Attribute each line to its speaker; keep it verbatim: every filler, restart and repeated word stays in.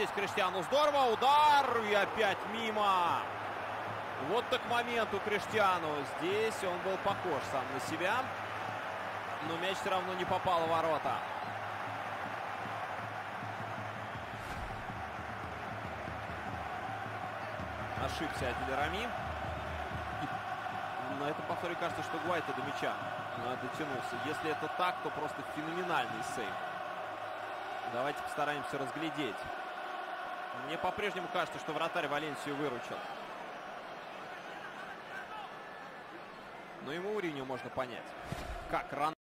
Speaker 1: здесь Криштиану здорово. Удар. И опять мимо. Вот так момент у Криштиану. Здесь он был похож сам на себя. Но мяч все равно не попал в ворота. Ошибся Адиль Рами. И на этом повторе кажется, что Гуайта до мяча дотянулся. Если это так, то просто феноменальный сейв. Давайте постараемся разглядеть. Мне по-прежнему кажется, что вратарь Валенсию выручил. Но ему Мourinho можно понять. Как рано.